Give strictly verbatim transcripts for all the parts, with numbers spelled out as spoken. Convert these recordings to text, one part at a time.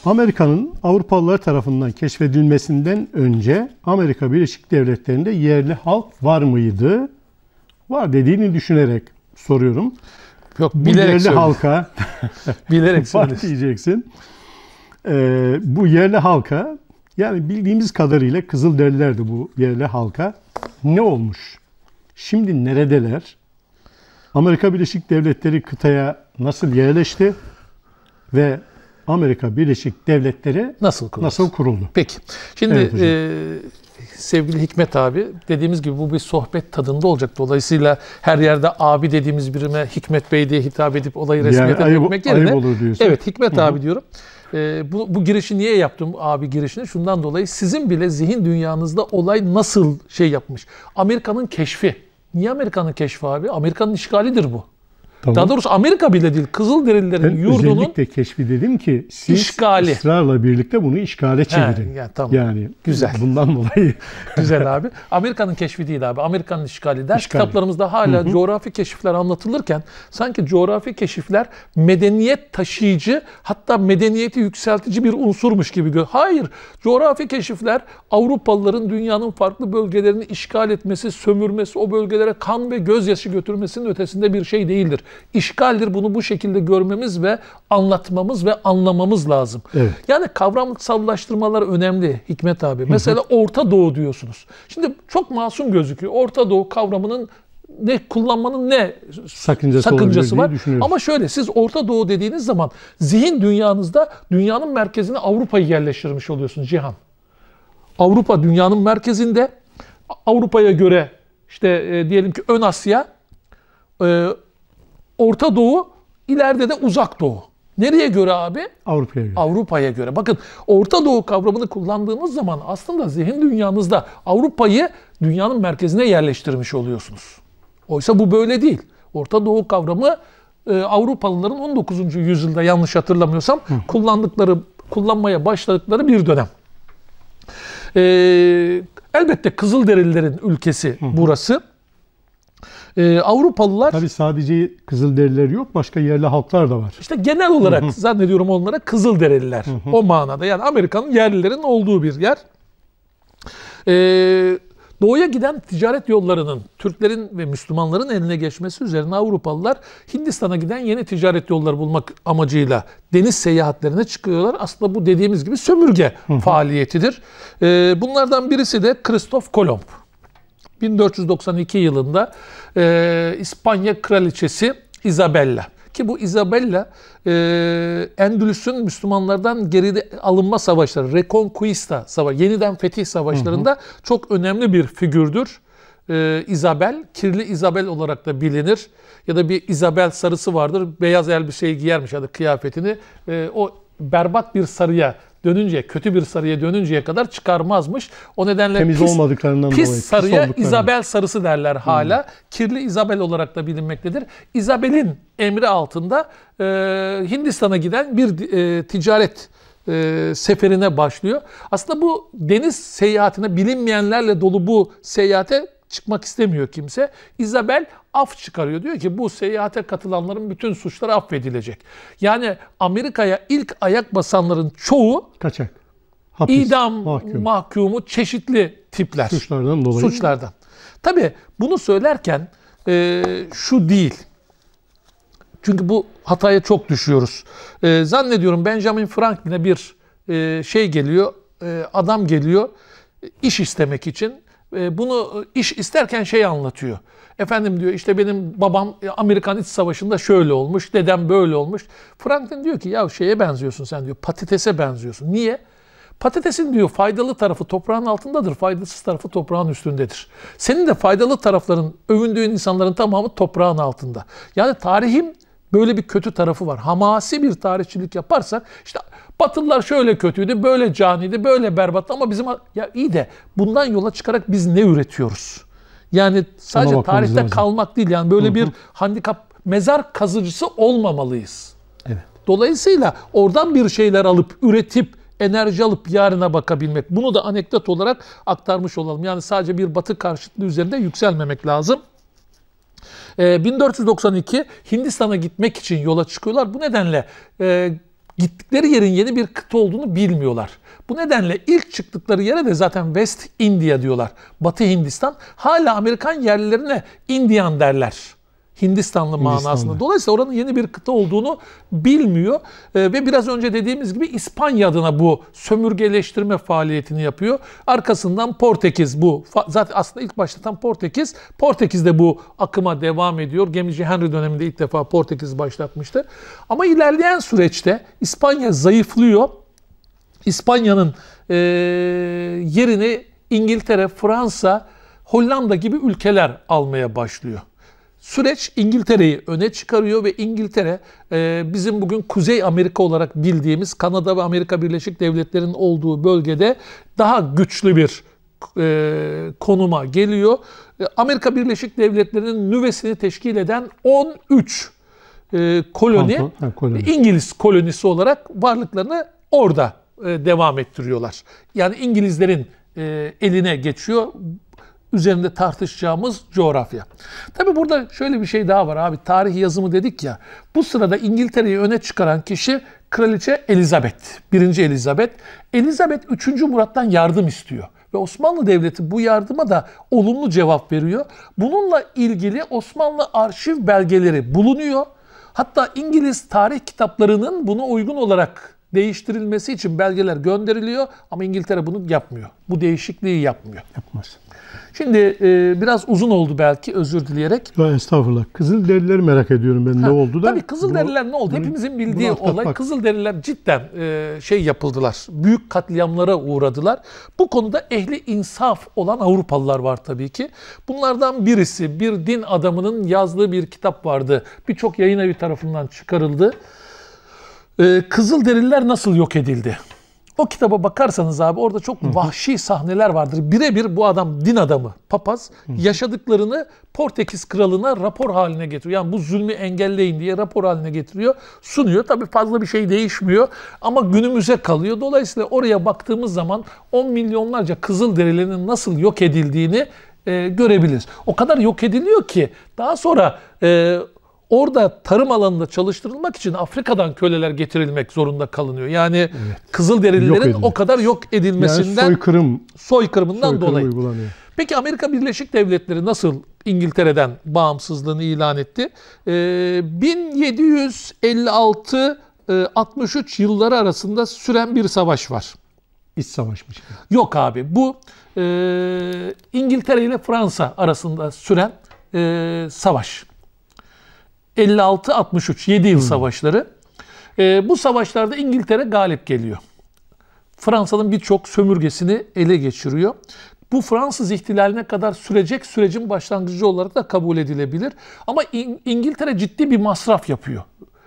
Amerika'nın Avrupalılar tarafından keşfedilmesinden önce Amerika Birleşik Devletleri'nde yerli halk var mıydı? Var dediğini düşünerek soruyorum. Yok, bu bilerek yerli söyledim. halka bilerek var diyeceksin. Ee, bu yerli halka, yani bildiğimiz kadarıyla Kızılderililerdi bu yerli halka. Ne olmuş? Şimdi neredeler? Amerika Birleşik Devletleri kıtaya nasıl yerleşti? Ve Amerika Birleşik Devletleri nasıl kuruldu? Nasıl kuruldu? Peki. Şimdi Evet e, sevgili Hikmet abi, dediğimiz gibi bu bir sohbet tadında olacak. Dolayısıyla her yerde abi dediğimiz birime Hikmet Bey diye hitap edip olayı resmiyete yani dökmek yerine. Ayıp olur diyorsun. Evet, Hikmet Hı-hı. abi diyorum. E, bu, bu girişi niye yaptım abi girişini? Şundan dolayı, sizin bile zihin dünyanızda olay nasıl şey yapmış. Amerika'nın keşfi. Niye Amerika'nın keşfi abi? Amerika'nın işgalidir bu. Tamam. Daha doğrusu Amerika bile değil, Kızılderililerin Ben yurdunun özellikle keşfi dedim ki siz işgali. ısrarla birlikte bunu işgale çevirin. He, yani, tamam. yani güzel. Bundan dolayı. Güzel abi. Amerika'nın keşfi değil abi. Amerika'nın işgali. Ders İşgali. kitaplarımızda hala hı hı. coğrafi keşifler anlatılırken sanki coğrafi keşifler medeniyet taşıyıcı, hatta medeniyeti yükseltici bir unsurmuş gibi görüyor. Hayır. Coğrafi keşifler Avrupalıların dünyanın farklı bölgelerini işgal etmesi, sömürmesi, o bölgelere kan ve gözyaşı götürmesinin ötesinde bir şey değildir. İşgaldir. Bunu bu şekilde görmemiz ve anlatmamız ve anlamamız lazım. Evet. Yani kavramsallaştırmalar önemli Hikmet abi. Mesela Orta Doğu diyorsunuz. Şimdi çok masum gözüküyor. Orta Doğu kavramının ne kullanmanın ne sakıncası, sakıncası var. düşünüyoruz. Ama şöyle, siz Orta Doğu dediğiniz zaman zihin dünyanızda dünyanın merkezine Avrupa'yı yerleştirmiş oluyorsunuz Cihan. Avrupa dünyanın merkezinde. Avrupa'ya göre işte e, diyelim ki Ön Asya, e, Orta Doğu, ileride de Uzak Doğu. Nereye göre abi? Avrupa'ya göre. Avrupa'ya göre. Bakın, Orta Doğu kavramını kullandığınız zaman aslında zihin dünyanızda Avrupa'yı dünyanın merkezine yerleştirmiş oluyorsunuz. Oysa bu böyle değil. Orta Doğu kavramı e, Avrupalıların on dokuzuncu yüzyılda, yanlış hatırlamıyorsam, Hı. kullandıkları, kullanmaya başladıkları bir dönem. E, elbette Kızılderililerin ülkesi Hı. burası. Ee, Avrupalılar... Tabii sadece Kızılderililer yok, başka yerli halklar da var. İşte genel olarak hı hı. zannediyorum onlara Kızılderililer. Hı hı. O manada, yani Amerika'nın yerlilerin olduğu bir yer. Ee, doğuya giden ticaret yollarının Türklerin ve Müslümanların eline geçmesi üzerine Avrupalılar Hindistan'a giden yeni ticaret yolları bulmak amacıyla deniz seyahatlerine çıkıyorlar. Aslında bu dediğimiz gibi sömürge hı hı. faaliyetidir. Ee, bunlardan birisi de Kristof Kolomb. bin dört yüz doksan iki yılında e, İspanya Kraliçesi Isabella, ki bu Isabella e, Endülüs'ün Müslümanlardan geride alınma savaşları, Reconquista savaşı, yeniden fetih savaşlarında hı hı. çok önemli bir figürdür. E, Isabel, kirli Isabel olarak da bilinir. Ya da bir Isabel sarısı vardır. Beyaz elbiseyi giyermiş ya da kıyafetini. E, o berbat bir sarıya dönünce, kötü bir sarıya dönünceye kadar çıkarmazmış. O nedenle temiz pis, olmadıklarından pis dolayı, sarıya pis Isabel sarısı derler hala. Hmm. Kirli Isabel olarak da bilinmektedir. Isabel'in emri altında e, Hindistan'a giden bir e, ticaret e, seferine başlıyor. Aslında bu deniz seyahatine, bilinmeyenlerle dolu bu seyahate çıkmak istemiyor kimse. Isabel af çıkarıyor. Diyor ki bu seyahate katılanların bütün suçları affedilecek. Yani Amerika'ya ilk ayak basanların çoğu kaçak, hapis, idam mahkum. mahkumu, çeşitli tipler. Suçlardan dolayı. Suçlardan. Tabii bunu söylerken e, şu değil. Çünkü bu hataya çok düşüyoruz. E, zannediyorum Benjamin Franklin'e bir e, şey geliyor, e, adam geliyor iş istemek için. Bunu iş isterken şey anlatıyor. Efendim diyor, işte benim babam Amerikan İç Savaşı'nda şöyle olmuş, dedem böyle olmuş. Franklin diyor ki ya şeye benziyorsun sen diyor, patatese benziyorsun. Niye? Patatesin diyor faydalı tarafı toprağın altındadır, faydasız tarafı toprağın üstündedir. Senin de faydalı tarafların, övündüğün insanların tamamı toprağın altında. Yani tarihin böyle bir kötü tarafı var. Hamasi bir tarihçilik yaparsak işte Batılılar şöyle kötüydü, böyle caniydi, böyle berbattı ama bizim... Ya iyi de bundan yola çıkarak biz ne üretiyoruz? Yani sadece tarihte lazım. kalmak değil, yani böyle hı hı. bir handikap, mezar kazıcısı olmamalıyız. Evet. Dolayısıyla oradan bir şeyler alıp, üretip, enerji alıp yarına bakabilmek. Bunu da anekdot olarak aktarmış olalım. Yani sadece bir batı karşıtlığı üzerinde yükselmemek lazım. bin dört yüz doksan iki Hindistan'a gitmek için yola çıkıyorlar. Bu nedenle e, gittikleri yerin yeni bir kıta olduğunu bilmiyorlar. Bu nedenle ilk çıktıkları yere de zaten West India diyorlar. Batı Hindistan. Hala Amerikan yerlilerine Indian derler. Hindistanlı manasında. Dolayısıyla oranın yeni bir kıta olduğunu bilmiyor. Ee, ve biraz önce dediğimiz gibi İspanya adına bu sömürgeleştirme faaliyetini yapıyor. Arkasından Portekiz bu. Zaten aslında ilk başlatan Portekiz. Portekiz de bu akıma devam ediyor. Gemici Henry döneminde ilk defa Portekiz başlatmıştı. Ama ilerleyen süreçte İspanya zayıflıyor. İspanya'nın e, yerini İngiltere, Fransa, Hollanda gibi ülkeler almaya başlıyor. Süreç İngiltere'yi öne çıkarıyor ve İngiltere e, bizim bugün Kuzey Amerika olarak bildiğimiz Kanada ve Amerika Birleşik Devletleri'nin olduğu bölgede daha güçlü bir e, konuma geliyor. E, Amerika Birleşik Devletleri'nin nüvesini teşkil eden on üç e, koloni, ha, ha, koloni İngiliz kolonisi olarak varlıklarını orada e, devam ettiriyorlar. Yani İngilizlerin e, eline geçiyor. Üzerinde tartışacağımız coğrafya. Tabi burada şöyle bir şey daha var abi. Tarih yazımı dedik ya. Bu sırada İngiltere'yi öne çıkaran kişi Kraliçe Elizabeth. Birinci Elizabeth. Elizabeth üçüncü Murat'tan yardım istiyor. Ve Osmanlı Devleti bu yardıma da olumlu cevap veriyor. Bununla ilgili Osmanlı arşiv belgeleri bulunuyor. Hatta İngiliz tarih kitaplarının buna uygun olarak değiştirilmesi için belgeler gönderiliyor. Ama İngiltere bunu yapmıyor. Bu değişikliği yapmıyor. Yapmaz. Şimdi e, biraz uzun oldu belki, özür dileyerek. Ya estağfurullah. Kızılderilileri merak ediyorum ben, ha, ne oldu da. Tabii Kızılderililer ne oldu? Bunu, Hepimizin bildiği olay. Kızılderililer cidden e, şey yapıldılar. Büyük katliamlara uğradılar. Bu konuda ehli insaf olan Avrupalılar var tabii ki. Bunlardan birisi, bir din adamının yazdığı bir kitap vardı. Birçok yayın evi tarafından çıkarıldı. E, Kızılderililer nasıl yok edildi? O kitaba bakarsanız abi orada çok hı hı. vahşi sahneler vardır. Birebir bu adam din adamı, papaz hı hı. yaşadıklarını Portekiz kralına rapor haline getiriyor. Yani bu zulmü engelleyin diye rapor haline getiriyor, sunuyor. Tabii fazla bir şey değişmiyor ama günümüze kalıyor. Dolayısıyla oraya baktığımız zaman on milyonlarca Kızılderililerin nasıl yok edildiğini e, görebiliriz. O kadar yok ediliyor ki daha sonra e, orada tarım alanında çalıştırılmak için Afrika'dan köleler getirilmek zorunda kalınıyor. Yani evet. Kızılderililerin o kadar yok edilmesinden, yani soykırım, soykırımından soykırım dolayı. Uygulanıyor. Peki Amerika Birleşik Devletleri nasıl İngiltere'den bağımsızlığını ilan etti? Ee, bin yedi yüz elli altı altmış üç yılları arasında süren bir savaş var. İç savaşmış. Yok abi, bu e, İngiltere ile Fransa arasında süren e, savaş. elli altı altmış üç, yedi yıl hmm. savaşları. E, bu savaşlarda İngiltere galip geliyor. Fransa'nın birçok sömürgesini ele geçiriyor. Bu Fransız ihtilaline kadar sürecek sürecin başlangıcı olarak da kabul edilebilir. Ama İng- İngiltere ciddi bir masraf yapıyor.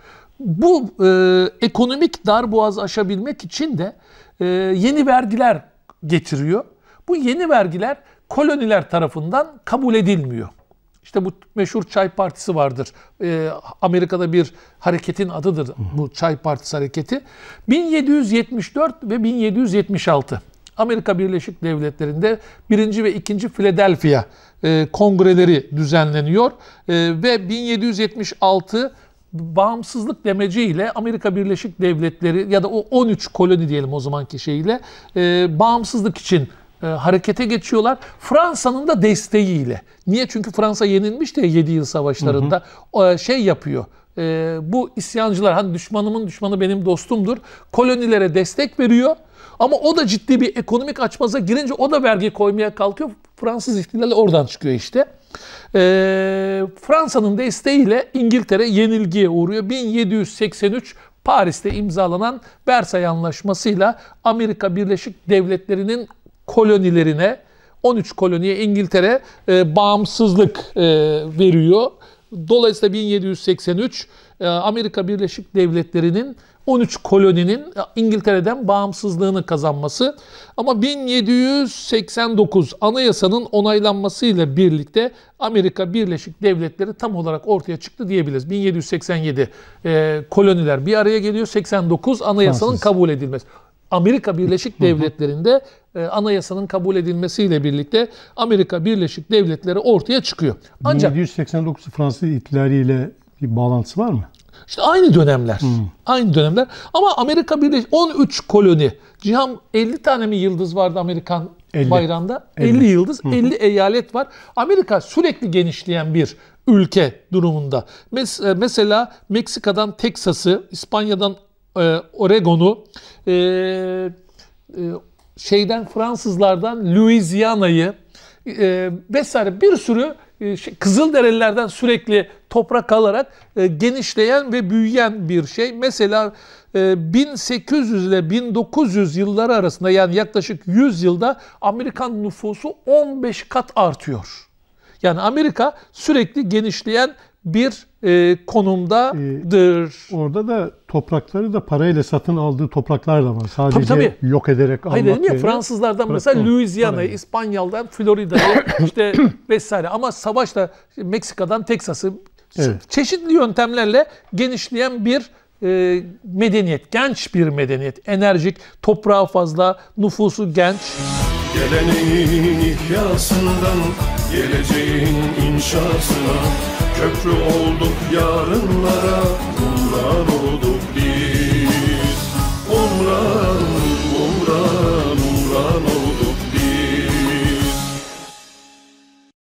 Bu e, ekonomik darboğazı aşabilmek için de e, yeni vergiler getiriyor. Bu yeni vergiler koloniler tarafından kabul edilmiyor. İşte bu meşhur Çay Partisi vardır. Ee, Amerika'da bir hareketin adıdır bu Çay Partisi hareketi. bin yedi yüz yetmiş dört ve bin yedi yüz yetmiş altı Amerika Birleşik Devletleri'nde birinci ve ikinci Philadelphia e, kongreleri düzenleniyor. E, ve bin yedi yüz yetmiş altı bağımsızlık demeciyle Amerika Birleşik Devletleri ya da o on üç koloni diyelim o zamanki şeyle e, bağımsızlık için E, harekete geçiyorlar. Fransa'nın da desteğiyle. Niye? Çünkü Fransa yenilmişti ya yedi yıl savaşlarında. Hı hı. E, şey yapıyor. E, bu isyancılar, hani düşmanımın düşmanı benim dostumdur. Kolonilere destek veriyor. Ama o da ciddi bir ekonomik açmaza girince o da vergi koymaya kalkıyor. Fransız ihtilali oradan çıkıyor işte. E, Fransa'nın desteğiyle İngiltere yenilgiye uğruyor. bin yedi yüz seksen üç Paris'te imzalanan Versay Anlaşması'yla Amerika Birleşik Devletleri'nin kolonilerine, on üç koloniye İngiltere e, bağımsızlık e, veriyor. Dolayısıyla bin yedi yüz seksen üç e, Amerika Birleşik Devletleri'nin on üç koloninin İngiltere'den bağımsızlığını kazanması. Ama bin yedi yüz seksen dokuz Anayasanın onaylanmasıyla birlikte Amerika Birleşik Devletleri tam olarak ortaya çıktı diyebiliriz. bin yedi yüz seksen yedi e, koloniler bir araya geliyor. seksen dokuz Anayasanın Fransız. kabul edilmesi. Amerika Birleşik Devletleri'nde e, anayasanın kabul edilmesiyle birlikte Amerika Birleşik Devletleri ortaya çıkıyor. Ancak bin yedi yüz seksen dokuz Fransız ihtilaliyle bir bağlantısı var mı? İşte aynı dönemler. Hmm. Aynı dönemler. Ama Amerika Birleşik on üç koloni. Cihan elli tane mi yıldız vardı Amerikan elli. bayrağında? elli. elli yıldız, Hı hı. elli eyalet var. Amerika sürekli genişleyen bir ülke durumunda. Mes- mesela Meksika'dan Teksas'ı, İspanya'dan e, Oregon'u, e, e, şeyden Fransızlardan Louisiana'yı e, vesaire bir sürü e, şey, Kızılderililerden sürekli toprak alarak e, genişleyen ve büyüyen bir şey. Mesela e, bin sekiz yüz ile bin dokuz yüz yılları arasında, yani yaklaşık yüz yılda Amerikan nüfusu on beş kat artıyor. Yani Amerika sürekli genişleyen bir e, konumdadır. Ee, orada da toprakları da parayla satın aldığı topraklar da var. Sadece Tabii, tabii. yok ederek almak Hayır dedim ya, yerine. Fransızlardan Bırak- mesela Louisiana'yı, Parayla. İspanyol'dan Florida'yı işte vesaire, ama savaşta Meksika'dan Teksas'ı Evet. çeşitli yöntemlerle genişleyen bir e, medeniyet, genç bir medeniyet, enerjik, toprağı fazla, nüfusu genç. Geleneğin ihyasından geleceğin inşasına köprü olduk yarınlara.